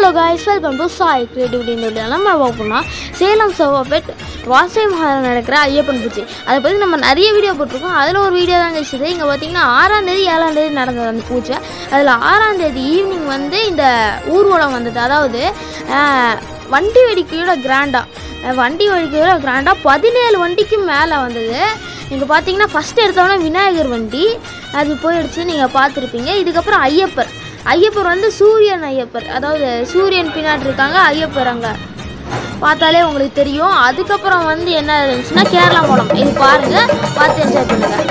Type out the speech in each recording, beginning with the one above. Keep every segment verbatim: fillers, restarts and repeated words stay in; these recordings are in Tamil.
Hello guys, welcome to Sai Creativity. இந்த வீடியோல நம்ம பார்ப்போம்னா சேலம் சோவாபேட் வாசை மஹால் நடக்கிற ஐயப்பன் பூஜை அதை பற்றி நம்ம நிறைய வீடியோ போட்டிருக்கோம். அதில் ஒரு வீடியோ தான் கைஸ் இது. இங்கே பார்த்தீங்கன்னா ஆறாம் தேதி ஏழாம் தேதி நடந்தது அந்த பூஜை. அதில் ஆறாம் தேதி ஈவினிங் வந்து இந்த ஊர்வலம் வந்தது. அதாவது வண்டி வெடிக்கையோட கிராண்டாக வண்டி வெடிக்கையோட கிராண்டாக பதினேழு வண்டிக்கு மேலே வந்தது. நீங்கள் பார்த்தீங்கன்னா ஃபஸ்ட்டு எடுத்தோன்னா விநாயகர் வண்டி அது போயிடுச்சு, நீங்கள் பார்த்துருப்பீங்க. இதுக்கப்புறம் ஐயப்பர் ஐயப்பர் வந்து சூரியன் ஐயப்பர், அதாவது சூரியன் பின்னாடி இருக்காங்க ஐயப்பர், அங்கே பார்த்தாலே உங்களுக்கு தெரியும். அதுக்கப்புறம் வந்து என்ன இருந்துச்சுன்னா கேரளா மூலம், இது பாருங்கள், பார்த்து என்ஜாய் பண்ணுங்க.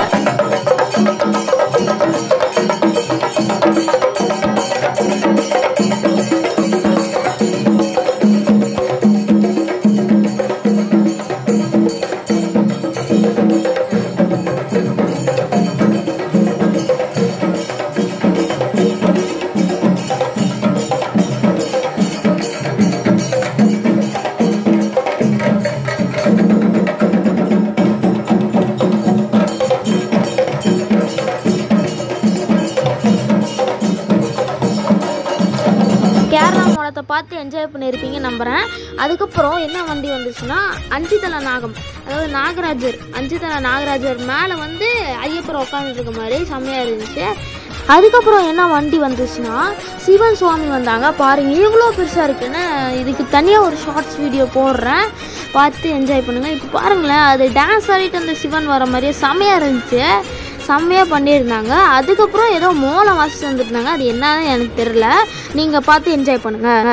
கேரளா மூலத்தை பார்த்து என்ஜாய் பண்ணியிருப்பீங்க நம்புகிறேன். அதுக்கப்புறம் என்ன வண்டி வந்துச்சுன்னா அஞ்சு தலை நாகம், அதாவது நாகராஜர், அஞ்சு தலை நாகராஜர் மேலே வந்து ஐயப்பர் உட்காந்துட்டு இருக்க மாதிரி செம்மையாக இருந்துச்சு. அதுக்கப்புறம் என்ன வண்டி வந்துச்சுன்னா சிவன் சுவாமி வந்தாங்க. பாருங்கள் எவ்வளோ பெருசாக இருக்குன்னு. இதுக்கு தனியாக ஒரு ஷார்ட்ஸ் வீடியோ போடுறேன், பார்த்து என்ஜாய் பண்ணுங்கள். இப்போ பாருங்களேன், அது டான்ஸ் ஆடிட்டு அந்த சிவன் வர மாதிரியே செம்மையாக இருந்துச்சு, செம்மையாக பண்ணியிருந்தாங்க. அதுக்கப்புறம் ஏதோ மோளம் வாசிச்சு வந்துருந்தாங்க, அது என்னன்னு எனக்கு தெரில, நீங்கள் பார்த்து என்ஜாய் பண்ணுங்கள்.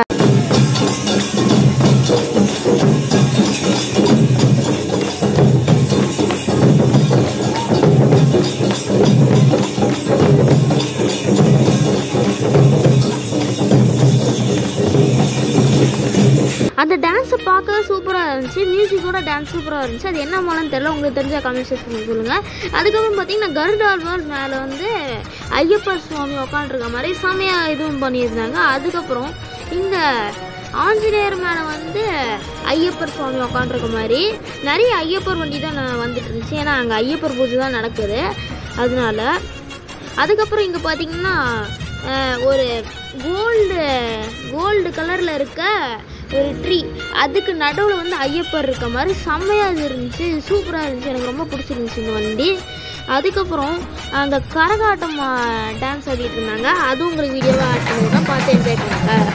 அந்த டான்ஸை பார்க்கவே சூப்பராக இருந்துச்சு, மியூசிக்கோட டான்ஸ் சூப்பராக இருந்துச்சு. அது என்ன மூலம்னு தெரியல, உங்களுக்கு தெரிஞ்ச கமெண்ட் செக்ஷன் சொல்லுங்கள். அதுக்கப்புறம் பார்த்தீங்கன்னா கருடாழ்வார் மேலே வந்து ஐயப்பர் சுவாமி உட்காந்துருக்க மாதிரி செமையாக இதுவும் பண்ணியிருந்தாங்க. அதுக்கப்புறம் இந்த ஆஞ்சநேயர் மேலே வந்து ஐயப்பர் சுவாமி உட்காந்துருக்க மாதிரி நிறைய ஐயப்பர் வண்டி தான் வந்துட்டு இருந்துச்சு, ஏன்னா அங்கே ஐயப்பர் பூஜை தான் நடக்குது அதனால. அதுக்கப்புறம் இங்கே பார்த்தீங்கன்னா ஒரு கோல்டு கோல்டு கலரில் இருக்க ஒரு ட்ரீ, அதுக்கு நடுவில் வந்து ஐயப்பர் இருக்க மாதிரி செம்மையாக இருந்துச்சு, சூப்பராக இருந்துச்சு, எனக்கு ரொம்ப பிடிச்சிருந்துச்சு இந்த வண்டி. அதுக்கப்புறம் அந்த கரகாட்டம் டான்ஸ் ஆடிட்டு இருந்தாங்க, அதுவும் உங்களுக்கு வீடியோவாக ஆட் பண்ணிருக்கேன், பார்த்து என்ஜாய் பண்ணுங்க.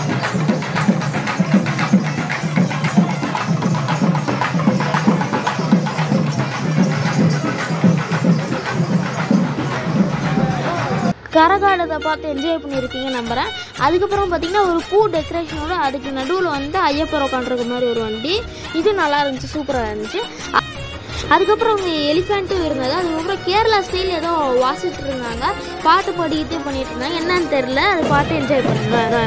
கரகாட்டத்தை பார்த்து என்ஜாய் பண்ணியிருப்பீங்க நம்புகிறேன். அதுக்கப்புறம் பார்த்தீங்கன்னா ஒரு பூ டெக்கரேஷனோட அதுக்கு நடுவில் வந்து ஐயப்பர் உட்காந்துருக்க மாதிரி ஒரு வண்டி, இது நல்லா இருந்துச்சு, சூப்பராக இருந்துச்சு. அதுக்கப்புறம் அவங்க எலிஃபெண்ட்டும் இருந்தது. அதுக்கப்புறம் கேரளா ஸ்டைல் ஏதோ வாசிட்டு இருந்தாங்க, பாட்டு பாடிக்கிட்டே பண்ணிட்டு இருந்தாங்க, என்னன்னு தெரில, அதை பார்த்து என்ஜாய் பண்ணுங்க.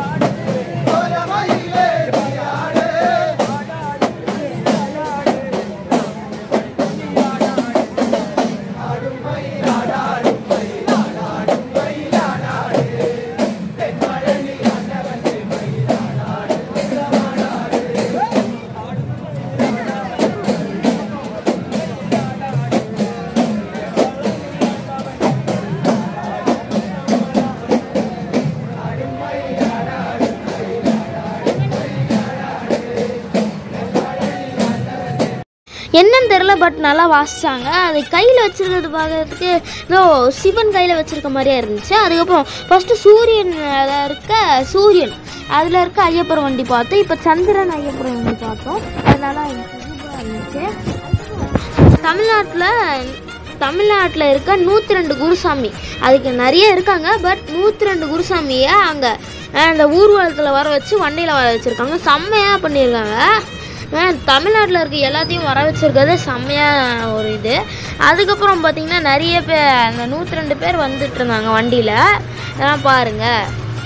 என்னன்னு தெரில, பட் நல்லா வாசித்தாங்க. அது கையில் வச்சுருக்கிறது பார்க்கறதுக்கு ஏதோ சிவன் கையில் வச்சுருக்க மாதிரியே இருந்துச்சு. அதுக்கப்புறம் ஃபஸ்ட்டு சூரியன் இருக்க சூரியன் அதில் இருக்க ஐயப்பர் வண்டி பார்த்தோம். இப்போ சந்திரன் ஐயப்பர் வண்டி பார்த்தோம், அது நல்லா சூப்பராக இருந்துச்சு. தமிழ்நாட்டில் தமிழ்நாட்டில் இருக்க நூற்றி ரெண்டு குருசாமி, அதுக்கு நிறைய இருக்காங்க, பட் நூற்றி ரெண்டு குருசாமியை அங்கே அந்த ஊர்வலத்தில் வர வச்சு வண்டியில் வர வச்சுருக்காங்க, செம்மையாக பண்ணியிருக்காங்க. தமிழ்நாட்டில் இருக்க எல்லாத்தையும் வர வச்சுருக்கிறது செம்மையாக ஒரு இது. அதுக்கப்புறம் பார்த்திங்கன்னா நிறைய பேர், அந்த நூற்றி ரெண்டு பேர் வந்துட்டு இருந்தாங்க வண்டியில், இதெல்லாம் பாருங்கள்.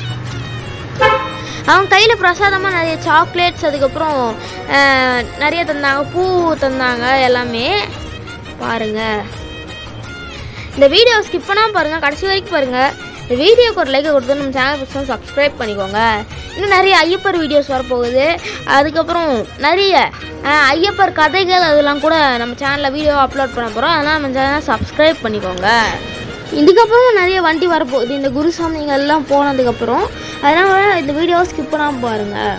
அவங்க கையில் பிரசாதமாக நிறைய சாக்லேட்ஸ், அதுக்கப்புறம் நிறைய தந்தாங்க, பூ தந்தாங்க, எல்லாமே பாருங்கள். இந்த வீடியோ ஸ்கிப் பண்ணாமல் பாருங்கள், கடைசி வரைக்கும் பாருங்கள். இந்த வீடியோக்கு ஒரு லைக் கொடுத்து நம்ம சேனல் சப்ஸ்கிரைப் பண்ணிக்கோங்க. இன்னும் நிறைய ஐயப்பர் வீடியோஸ் வரப்போகுது. அதுக்கப்புறம் நிறைய ஐயப்பர் கதைகள் அதெல்லாம் கூட நம்ம சேனலில் வீடியோ அப்லோட் பண்ண போகிறோம், அதனால் நம்ம சேனலை சப்ஸ்கிரைப் பண்ணிக்கோங்க. இதுக்கப்புறம் நிறைய வண்டி வரப்போகுது. இந்த குருசாமிங்கள்லாம் போனதுக்கப்புறம் அதனால் இந்த வீடியோ ஸ்கிப் பண்ணாமல் பாருங்கள்.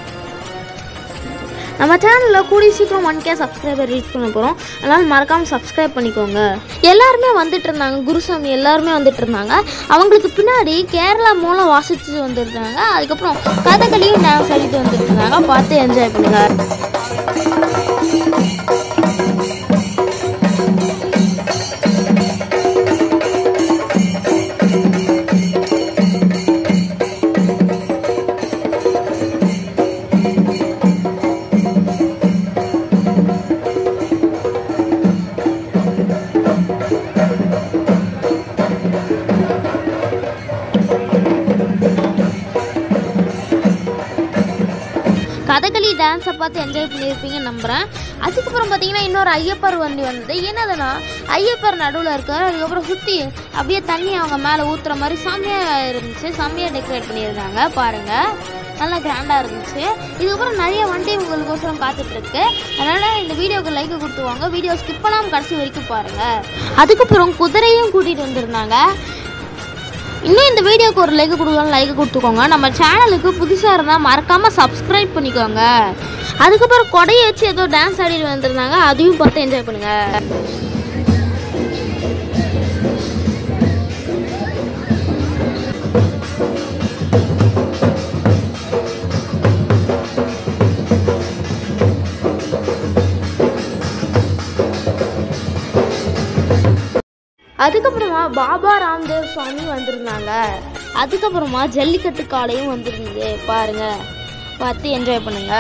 நம்ம சேனலில் கூடிய சீக்கிரம் ஒன் கே சப்ஸ்கிரைபர் ரீச் பண்ண போகிறோம். அதனால் மறக்காமல் சப்ஸ்கிரைப் பண்ணிக்கோங்க. எல்லாருமே வந்துட்டு இருந்தாங்க, குருசாமி எல்லாருமே வந்துட்டு இருந்தாங்க. அவங்களுக்கு பின்னாடி கேரளா மூலம் வாசிச்சு வந்துருந்தாங்க. அதுக்கப்புறம் கதகளியும் டான்ஸ் ஆடிட்டு வந்துட்டு இருந்தாங்க. பார்த்து என்ஜாய் பண்ணுங்க. கதகளி டான்ஸை பார்த்து என்ஜாய் பண்ணியிருப்பீங்கன்னு நம்புகிறேன். அதுக்கப்புறம் பார்த்தீங்கன்னா இன்னொரு ஐயப்பர் வண்டி வந்தது. என்னதுன்னா ஐயப்பர் நடுவில் இருக்கார். அதுக்கப்புறம் சுற்றி அப்படியே தண்ணி அவங்க மேலே ஊற்றுற மாதிரி செம்மையாக இருந்துச்சு. செம்மையாக டெக்கரேட் பண்ணியிருந்தாங்க. பாருங்கள், நல்லா கிராண்டாக இருந்துச்சு. இதுக்கப்புறம் நிறைய வண்டி உங்களுக்கோசரம் காத்துட்ருக்கு. அதனால் இந்த வீடியோவுக்கு லைக்கை கொடுத்துவாங்க. வீடியோ ஸ்கிப் பண்ணாமல் கடைசி வரைக்கும் பாருங்கள். அதுக்கப்புறம் குதிரையும் கூட்டிகிட்டு வந்துருந்தாங்க. இன்னும் இந்த வீடியோவுக்கு ஒரு லைக் கொடுக்கலாம், லைக் கொடுத்துக்கோங்க. நம்ம சேனலுக்கு புதுசாக இருந்தால் மறக்காமல் சப்ஸ்கிரைப் பண்ணிக்கோங்க. அதுக்கப்புறம் கொடையை வச்சு ஏதோ டான்ஸ் ஆடிட்டு வந்துருந்தாங்க. அதையும் பார்த்து என்ஜாய் பண்ணுங்கள். அதுக்கப்புறமா பாபா ராம்தேவ் சுவாமி வந்திருந்தாங்க. அதுக்கப்புறமா ஜல்லிக்கட்டு காளையும் வந்துருந்தது. பாருங்க, பார்த்து என்ஜாய் பண்ணுங்க.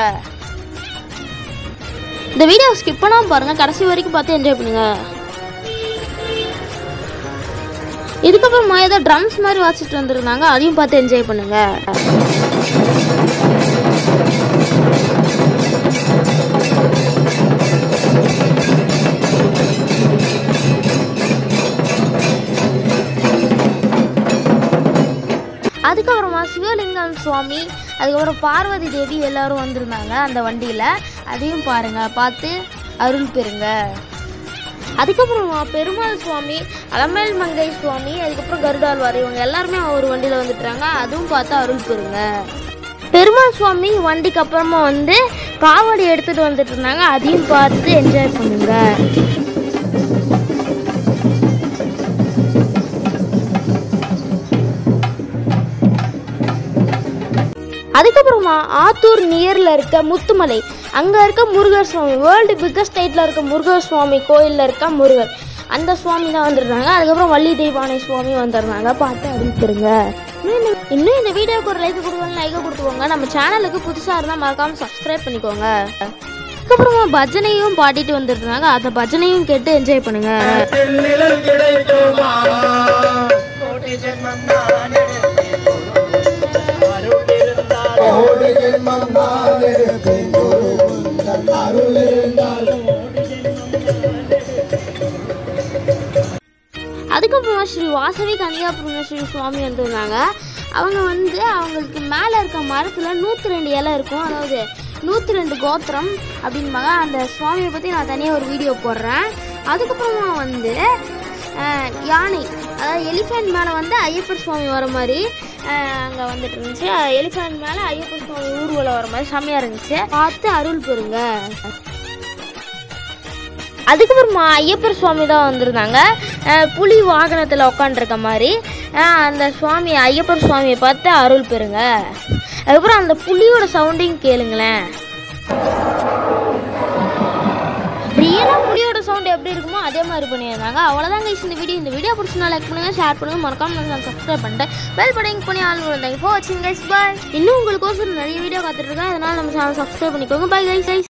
இந்த வீடியோ ஸ்கிப் பண்ணாமல் பாருங்க, கடைசி வரைக்கும் பார்த்து என்ஜாய் பண்ணுங்க. இதுக்கப்புறமா ஏதோ ட்ரம்ஸ் மாதிரி வாசிச்சுட்டு வந்துருந்தாங்க. அதையும் பார்த்து என்ஜாய் பண்ணுங்க. அதுக்கப்புறமா சிவலிங்கம் சுவாமி, அதுக்கப்புறம் பார்வதி தேவி எல்லாரும் வந்திருந்தாங்க அந்த வண்டியில். அதையும் பாருங்கள், பார்த்து அருள் பெறுங்க. அதுக்கப்புறமா பெருமாள் சுவாமி, அலமேல் மங்கை சுவாமி, அதுக்கப்புறம் கருடாழ்வார் இவங்க எல்லாருமே ஒரு வண்டியில் வந்துட்டுறாங்க. அதுவும் பார்த்து அருள் பெறுங்க. பெருமாள் சுவாமி வண்டிக்கு அப்புறமா வந்து காவடி எடுத்துகிட்டு வந்துட்டு இருந்தாங்க. அதையும் பார்த்து என்ஜாய் பண்ணுங்க. அதுக்கப்புறமா ஆத்தூர் நியரில் இருக்க முத்துமலை, அங்கே இருக்க முருகர் சுவாமி, வேர்ல்டு பிக்கஸ்ட் ஸ்டேட்டில் இருக்க முருகர் சுவாமி கோயிலில் இருக்க முருகர், அந்த சுவாமி தான் வந்துருந்தாங்க. அதுக்கப்புறம் வள்ளி தெய்வானை சுவாமி வந்துடுறாங்க. பார்த்து அறிவித்துருங்க. இன்னும் இந்த வீடியோக்கு ஒரு லைக் கொடுக்கணும், லைக்கை கொடுத்துக்கோங்க. நம்ம சேனலுக்கு புதுசாக இருந்தால் மறக்காமல் சப்ஸ்கிரைப் பண்ணிக்கோங்க. அதுக்கப்புறமா பஜனையும் பாடிட்டு வந்துருந்தாங்க. அந்த பஜனையும் கேட்டு என்ஜாய் பண்ணுங்க. அதுக்கப்புறமா ஸ்ரீ வாசவி கன்னியாபுரமேஸ்வரி சுவாமி வந்துருந்தாங்க. அவங்க வந்து அவங்களுக்கு மேலே இருக்க மரத்தில் நூற்றி ரெண்டு இலை இருக்கும், அதாவது நூற்றி ரெண்டு கோத்திரம் அப்படின்பாங்க. அந்த சுவாமியை பற்றி நான் தனியாக ஒரு வீடியோ போடுறேன். அதுக்கப்புறமா வந்து யானை, அதாவது எலிஃபென்ட் மேலே வந்து ஐயப்பர் சுவாமி வர மாதிரி அங்கே வந்துட்டு இருந்துச்சு. எலிஃபென்ட் மேலே ஐயப்பர் சுவாமி ஊர்வலம் வர மாதிரி செம்மையாக இருந்துச்சு. பார்த்து அருள் பெறுங்க. அதுக்கப்புறமா ஐயப்பர் சுவாமி தான் வந்திருந்தாங்க. புலி வாகனத்தில் உட்காண்டிருக்க மாதிரி அந்த சுவாமி ஐயப்பர் சுவாமியை பார்த்து அருள் பெறுங்க. அதுக்கப்புறம் அந்த புலியோட சவுண்டையும் கேளுங்களேன். ரியலாக புலியோட சவுண்ட் எப்படி இருக்குமோ அதே மாதிரி பண்ணியிருந்தாங்க. அவ்வளோதான் கைஸ் இந்த வீடியோ. இந்த வீடியோ பிடிச்சினா லைக் பண்ணுங்கள், ஷேர் பண்ணுங்கள், மறக்காம நான் சப்ஸ்கிரைப் பண்ணிட்டேன். பெல் பட்டன் பண்ணி ஆள் கொடுத்தாங்க. இப்போ வாட்சிங் கைஸ், பாய். இன்னும் உங்களுக்கு நிறைய வீடியோ காத்துட்டு இருக்கேன். அதனால் நம்ம சேனல் சப்ஸ்கிரைப் பண்ணிக்கோங்க. Bye guys.